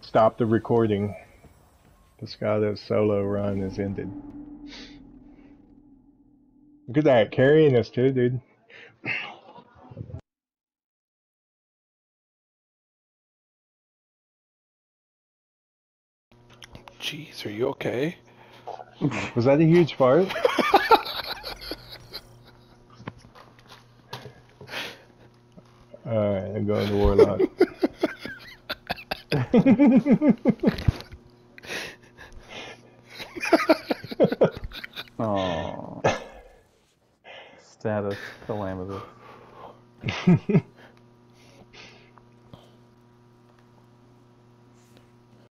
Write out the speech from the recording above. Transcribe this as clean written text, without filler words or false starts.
stop the recording. The Scottish solo run is ended. Look at that, carrying us too, dude. Jeez, are you okay? Was that a huge fart? Alright, I'm going to Warlock. Oh. Status calamitous.